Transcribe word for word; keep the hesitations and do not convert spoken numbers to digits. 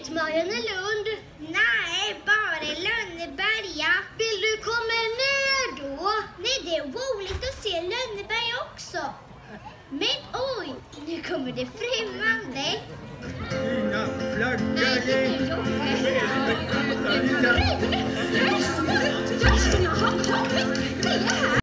mot Mariannelund? Nej, bara Lönneberga. Vill du komma ner då? Nej, det är roligt att se Lönneberga också. Men oj, nu kommer det främmande. Inga flaggor. Nej, det är jobbigt.